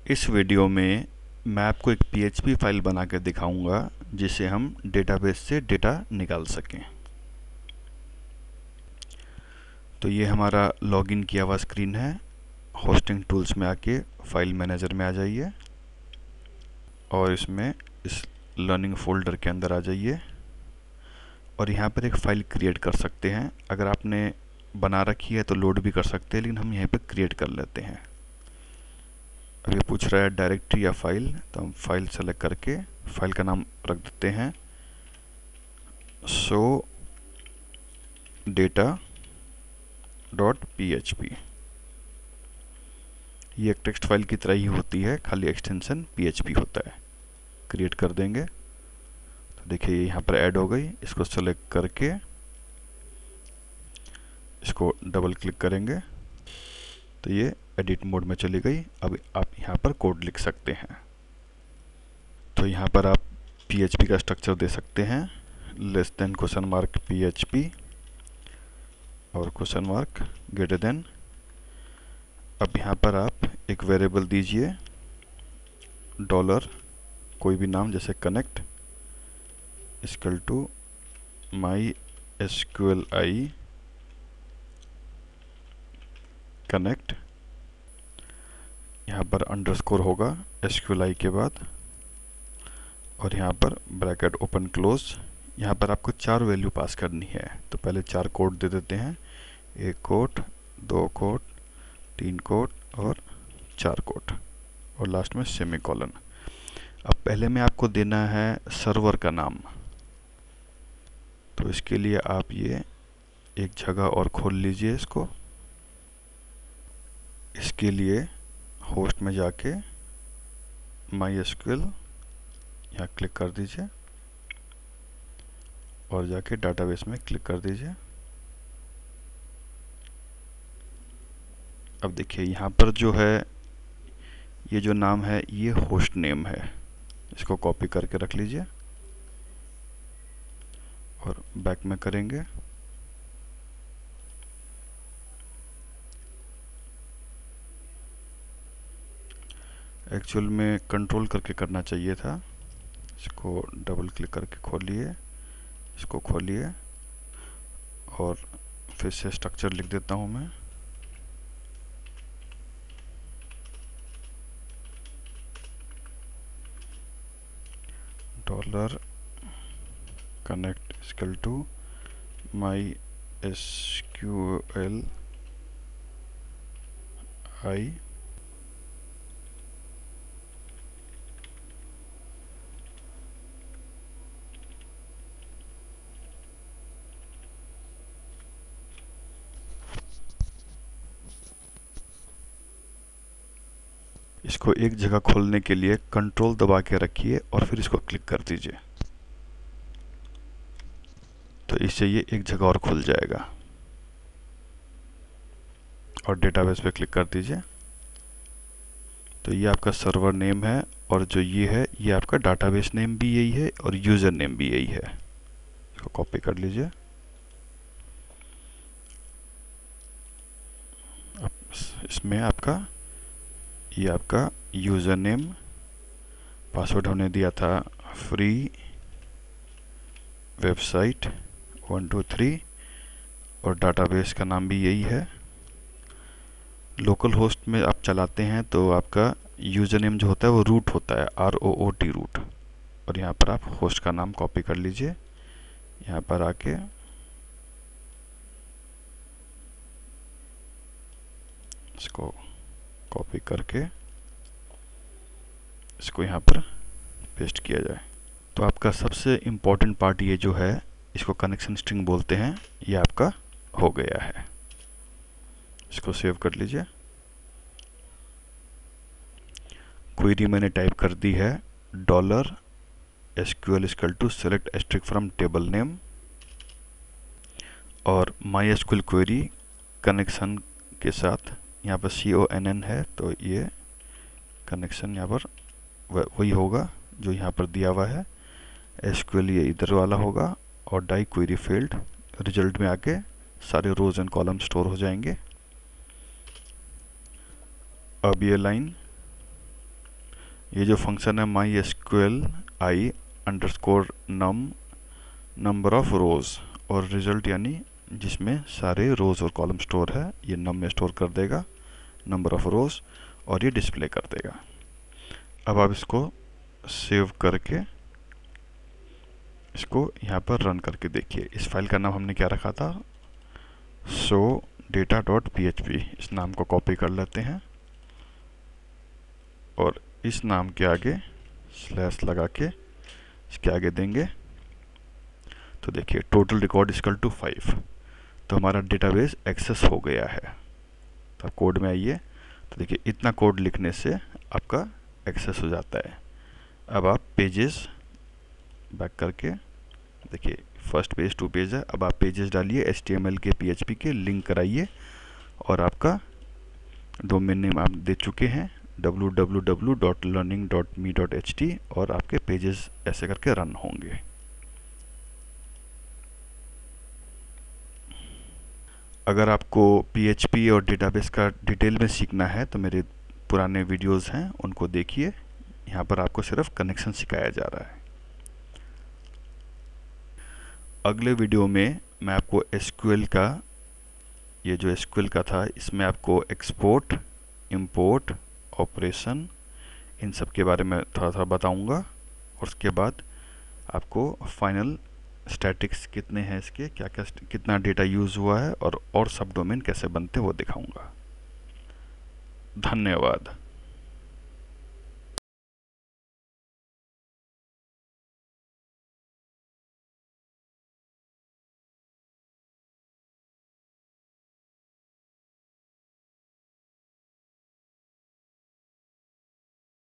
इस वीडियो में मैं आपको एक PHP फाइल बना के दिखाऊंगा जिससे हम डेटाबेस से डेटा निकाल सकें। तो ये हमारा लॉगिन किया हुआ स्क्रीन है। होस्टिंग टूल्स में आके फाइल मैनेजर में आ जाइए और इसमें इस लर्निंग फोल्डर के अंदर आ जाइए और यहाँ पर एक फ़ाइल क्रिएट कर सकते हैं। अगर आपने बना रखी है तो लोड भी कर सकते हैं, लेकिन हम यहाँ पर क्रिएट कर लेते हैं। अब ये पूछ रहा है डायरेक्टरी या फाइल, तो हम फाइल सेलेक्ट करके फाइल का नाम रख देते हैं शो डेटा डॉट PHP। ये एक टेक्स्ट फाइल की तरह ही होती है, खाली एक्सटेंशन PHP होता है। क्रिएट कर देंगे तो देखिए ये यहाँ पर ऐड हो गई। इसको सेलेक्ट करके इसको डबल क्लिक करेंगे तो ये एडिट मोड में चली गई। अब आप यहाँ पर कोड लिख सकते हैं। तो यहाँ पर आप PHP का स्ट्रक्चर दे सकते हैं, less than question mark PHP और क्वेश्चन मार्क ग्रेटर देन। अब यहाँ पर आप एक वेरिएबल दीजिए डॉलर, कोई भी नाम जैसे connect equal to my SQLi connect. यहाँ पर अंडरस्कोर होगा SQLi के बाद और यहाँ पर ब्रैकेट ओपन क्लोज। यहाँ पर आपको 4 वैल्यू पास करनी है, तो पहले 4 कोड दे देते हैं, 1 कोड, 2 कोड, 3 कोड और 4 कोड और लास्ट में सेमीकोलन। अब पहले में आपको देना है सर्वर का नाम, तो इसके लिए आप ये एक जगह और खोल लीजिए। इसके लिए होस्ट में जाके MySQL यहाँ क्लिक कर दीजिए और जाके डाटाबेस में क्लिक कर दीजिए। अब देखिए यहाँ पर जो है ये जो नाम है ये होस्ट नेम है, इसको कॉपी करके रख लीजिए और बैक में करेंगे। एक्चुअल में कंट्रोल करके करना चाहिए था। इसको डबल क्लिक करके खोलिए, इसको खोलिए और फिर से स्ट्रक्चर लिख देता हूँ मैं। Dollar connect equal to my SQLi इसको एक जगह खोलने के लिए कंट्रोल दबा के रखिए और फिर इसको क्लिक कर दीजिए, तो इससे ये एक जगह और खुल जाएगा। और डेटाबेस पे क्लिक कर दीजिए, तो ये आपका सर्वर नेम है और जो ये है ये आपका डाटाबेस नेम भी यही है और यूज़र नेम भी यही है। इसको कॉपी कर लीजिए। अब इसमें ये आपका यूज़र नेम, पासवर्ड हमने दिया था फ्री वेबसाइट 123 और डाटाबेस का नाम भी यही है। लोकल होस्ट में आप चलाते हैं तो आपका यूज़र नेम जो होता है वो रूट होता है, ROOT रूट। और यहाँ पर आप होस्ट का नाम कॉपी कर लीजिए, यहाँ पर आके इसको कॉपी करके इसको यहाँ पर पेस्ट किया जाए। तो आपका सबसे इम्पोर्टेंट पार्ट ये जो है, इसको कनेक्शन स्ट्रिंग बोलते हैं, ये आपका हो गया है। इसको सेव कर लीजिए। क्वेरी मैंने टाइप कर दी है dollar SQL equal to select asterisk from table name और MySQL क्वेरी कनेक्शन के साथ यहाँ पर CONN है, तो ये कनेक्शन यहाँ पर वही होगा जो यहाँ पर दिया हुआ है। SQL ये इधर वाला होगा और डाई क्वेरी फील्ड रिजल्ट में आके सारे रोज एंड कॉलम स्टोर हो जाएंगे। अब ये लाइन ये जो फंक्शन है my SQL I underscore number of rows, और रिजल्ट यानी जिसमें सारे रोज और कॉलम स्टोर है, ये नम में स्टोर कर देगा नंबर ऑफ रोज और ये डिस्प्ले कर देगा। अब आप इसको सेव करके इसको यहाँ पर रन करके देखिए। इस फाइल का नाम हमने क्या रखा था, सो डेटा डॉट php। इस नाम को कॉपी कर लेते हैं और इस नाम के आगे स्लैश लगा के इसके आगे देंगे तो देखिए टोटल रिकॉर्ड इक्वल टू 5। तो हमारा डेटाबेस एक्सेस हो गया है। तो आप कोड में आइए तो देखिए इतना कोड लिखने से आपका एक्सेस हो जाता है। अब आप पेजेस बैक करके देखिए फर्स्ट पेज 2 पेज है। अब आप पेजेस डालिए HTML के PHP के, लिंक कराइए और आपका डोमेन नेम आप दे चुके हैं www.learning.me.ht और आपके पेजेस ऐसे करके रन होंगे। अगर आपको PHP और डेटाबेस का डिटेल में सीखना है तो मेरे पुराने वीडियोस हैं, उनको देखिए। यहाँ पर आपको सिर्फ कनेक्शन सिखाया जा रहा है। अगले वीडियो में मैं आपको SQL का, ये जो SQL का था इसमें आपको एक्सपोर्ट, इंपोर्ट, ऑपरेशन, इन सब के बारे में थोड़ा थोड़ा बताऊंगा और उसके बाद आपको फाइनल स्टैटिक्स कितने हैं इसके, क्या क्या कितना डेटा यूज़ हुआ है और सब डोमेन कैसे बनते हैं वो दिखाऊंगा। धन्यवाद।